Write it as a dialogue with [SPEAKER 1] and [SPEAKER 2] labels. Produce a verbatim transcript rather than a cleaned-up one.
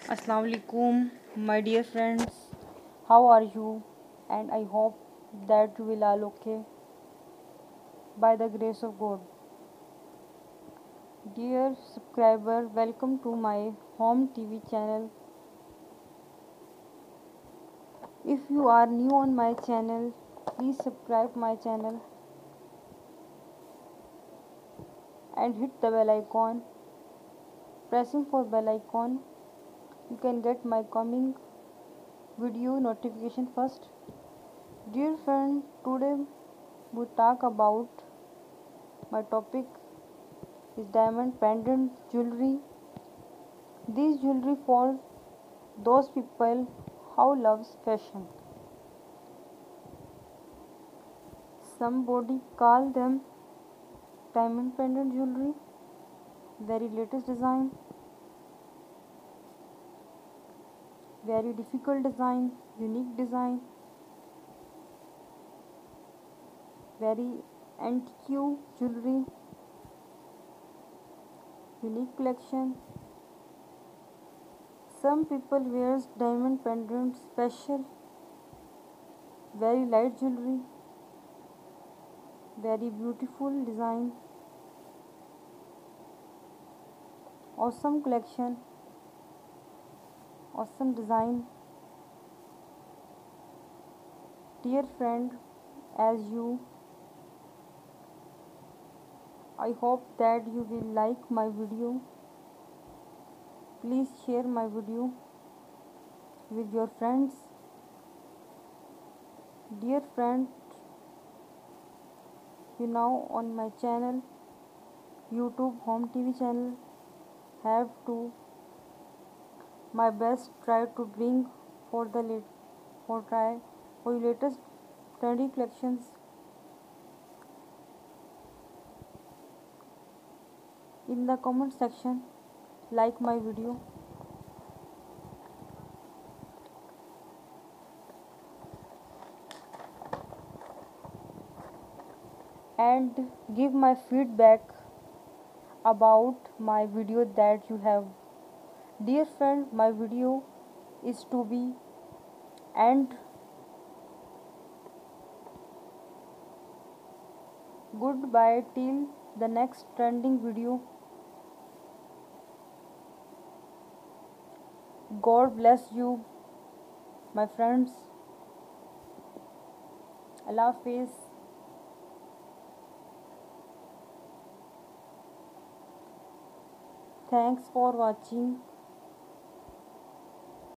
[SPEAKER 1] Assalamu alaikum, my dear friends. How are you? And I hope that you will all okay by the grace of God. Dear subscriber, welcome to my home T V channel. If you are new on my channel, please subscribe my channel and hit the bell icon. Pressing for bell icon, you can get my coming video notification first. Dear friend, today we talk about my topic is diamond pendant jewelry. These jewelry for those people who loves fashion. Somebody call them diamond pendant jewelry. Very latest design, very difficult design, unique design, very antique jewelry, unique collection. Some people wears diamond pendant special, very light jewelry, very beautiful design, awesome collection, awesome design. Dear friend, as you, I hope that you will like my video. Please share my video with your friends. Dear friend, you now on my channel, YouTube Home T V channel, have to my best try to bring for the late for try for your latest trendy collections. In the comment section, like my video and give my feedback about my video that you have. Dear friend, my video is to be and goodbye till the next trending video. God bless you, my friends. Allah Hafiz. Thanks for watching.